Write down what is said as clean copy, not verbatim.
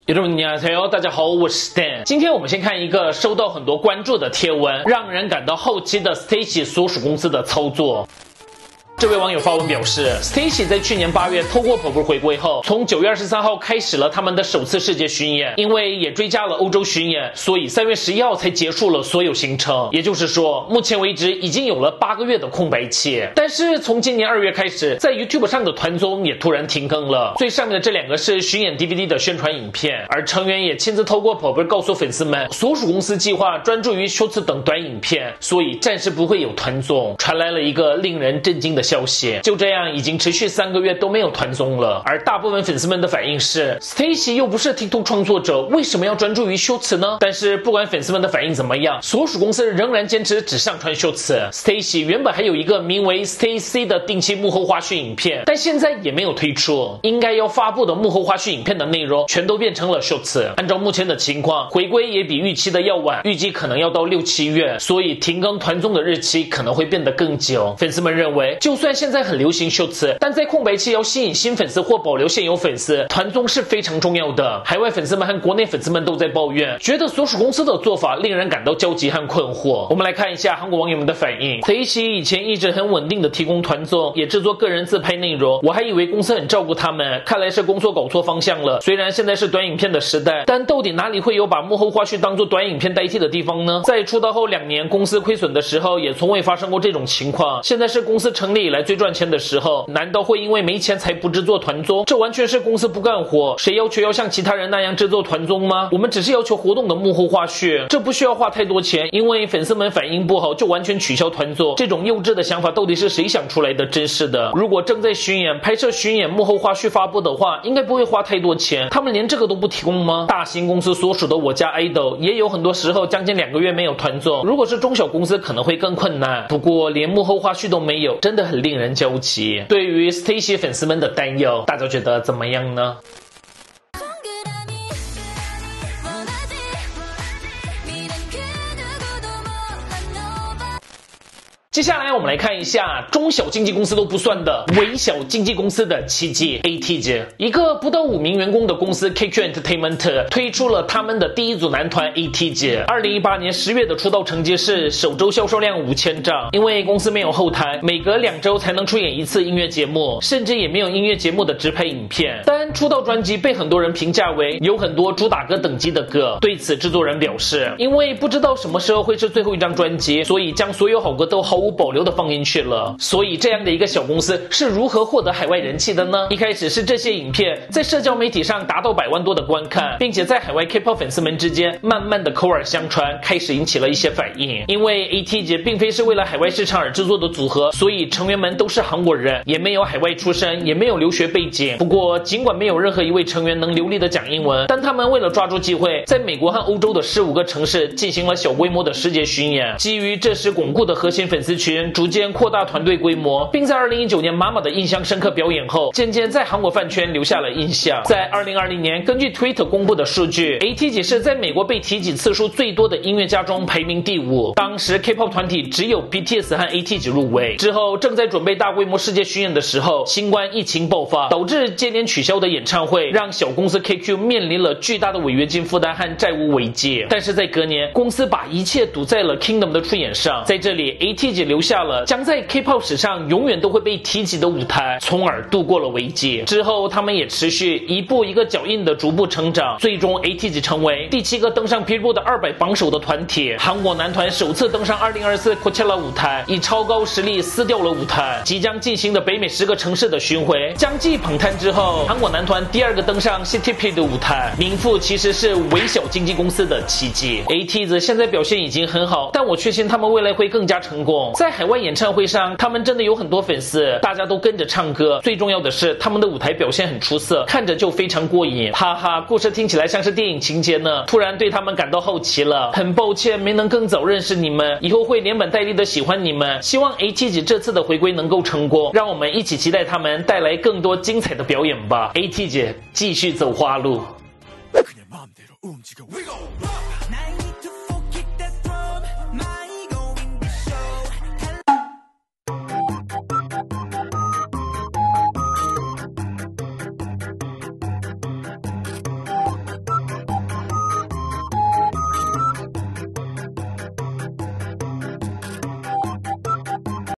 여러분大家好，我是 Stan。今天我们先看一个收到很多关注的贴文，让人感到好奇的 Stacy 所属公司的操作。这位网友发文表示 ，Stacy 在去年8月透过 Purple 回归后，从9月23号开始了他们的首次世界巡演。因为也追加了欧洲巡演，所以3月11号才结束了所有行程。也就是说，目前为止已经有了8个月的空白期。但是从今年2月开始，在 YouTube 上的团综也突然停更了。最上面的这2个是巡演 DVD 的宣传影片，而成员也亲自透过 Purple 告诉粉丝们，所属公司计划专注于 Shorts 等短影片，所以暂时不会有团综。传来了一个令人震惊的消息，就这样已经持续3个月都没有团综了。而大部分粉丝们的反应是 ，Stacy 又不是 TikTok 创作者，为什么要专注于 Shorts 呢？但是不管粉丝们的反应怎么样，所属公司仍然坚持只上传 Shorts。Stacy 原本还有一个名为 Stacy 的定期幕后花絮影片，但现在也没有推出。应该要发布的幕后花絮影片的内容全都变成了 Shorts。按照目前的情况，回归也比预期的要晚，预计可能要到6、7月，所以停更团综的日期可能会变得更久。粉丝们认为，就算现在很流行 Shorts， 但在空白期要吸引新粉丝或保留现有粉丝，团综是非常重要的。海外粉丝们和国内粉丝们都在抱怨，觉得所属公司的做法令人感到焦急和困惑。我们来看一下韩国网友们的反应。Stacy 以前一直很稳定的提供团综，也制作个人自拍内容，我还以为公司很照顾他们，看来是工作搞错方向了。虽然现在是短影片的时代，但到底哪里会有把幕后花絮当做短影片代替的地方呢？在出道后2年公司亏损的时候，也从未发生过这种情况。现在是公司成立以来最赚钱的时候，难道会因为没钱才不制作团综？这完全是公司不干活。谁要求要像其他人那样制作团综吗？我们只是要求活动的幕后花絮，这不需要花太多钱，因为粉丝们反应不好就完全取消团综。这种幼稚的想法到底是谁想出来的？真是的。如果正在巡演拍摄巡演幕后花絮发布的话，应该不会花太多钱，他们连这个都不提供吗？大型公司所属的我家 idol 也有很多时候将近2个月没有团综，如果是中小公司可能会更困难。不过连幕后花絮都没有，真的很令人焦急。对于 Stacy 粉丝们的担忧，大家觉得怎么样呢？接下来我们来看一下中小经纪公司都不算的微小经纪公司的奇迹 ATG。 一个不到5名员工的公司 KQ Entertainment 推出了他们的第一组男团 ATG。 2018年10月的出道成绩是首周销售量5000张。因为公司没有后台，每隔2周才能出演一次音乐节目，甚至也没有音乐节目的直拍影片。但出道专辑被很多人评价为有很多主打歌等级的歌。对此制作人表示，因为不知道什么时候会是最后一张专辑，所以将所有好歌都毫无保留的放进去了。所以这样的一个小公司是如何获得海外人气的呢？一开始是这些影片在社交媒体上达到100万多的观看，并且在海外 K-pop 粉丝们之间慢慢的口耳相传，开始引起了一些反应。因为 ATG 并非是为了海外市场而制作的组合，所以成员们都是韩国人，也没有海外出身，也没有留学背景。不过尽管没有任何一位成员能流利的讲英文，但他们为了抓住机会，在美国和欧洲的15个城市进行了小规模的世界巡演。基于这时巩固的核心粉丝群，逐渐扩大团队规模，并在2019年妈妈的印象深刻表演后，渐渐在韩国饭圈留下了印象。在2020年，根据 Twitter 公布的数据， ATG 是在美国被提及次数最多的音乐家中排名第5。当时 K-pop 团体只有 BTS 和 ATG 入围。之后正在准备大规模世界巡演的时候，新冠疫情爆发，导致接连取消的演唱会，让小公司 KQ 面临了巨大的违约金负担和债务危机。但是在隔年，公司把一切赌在了 Kingdom 的出演上，在这里 ATG 留下了将在 K-pop 史上永远都会被提及的舞台，从而度过了危机。之后他们也持续一步一个脚印的逐步成长，最终 ATG 成为第7个登上 Billboard 200榜首的团体。韩国男团首次登上2024 Coachella 舞台，以超高实力撕掉了舞台。即将进行的北美10个城市的巡回相继捧摊之后，韩国男团第2个登上 CTP 的舞台，名副其实是微小经纪公司的奇迹。ATG 现在表现已经很好，但我确信他们未来会更加成功。在海外演唱会上，他们真的有很多粉丝，大家都跟着唱歌，最重要的是他们的舞台表现很出色，看着就非常过瘾。哈哈，故事听起来像是电影情节呢，突然对他们感到好奇了。很抱歉没能更早认识你们，以后会连本带利的喜欢你们。希望 ATG 这次的回归能够成功，让我们一起期待他们带来更多精彩的表演吧。ATG 继续走花路。그냥 마음대로 움직여. We go rock.